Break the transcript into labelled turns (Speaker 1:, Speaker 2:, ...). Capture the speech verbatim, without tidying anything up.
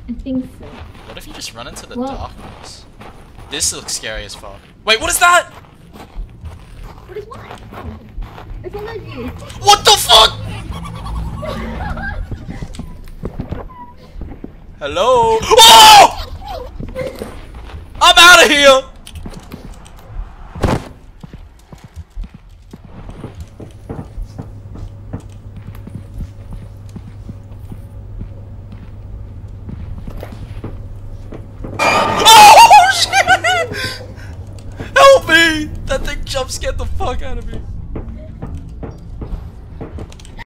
Speaker 1: I think so.
Speaker 2: What if you just run into the
Speaker 1: Well,
Speaker 2: darkness? This looks scary as fuck. Wait, what is that?
Speaker 1: what is what? Oh, it's all of you.
Speaker 2: What the fuck? Hello? Oh! I'm out of here! Oh shit! Help me! That thing jump scared the fuck out of me.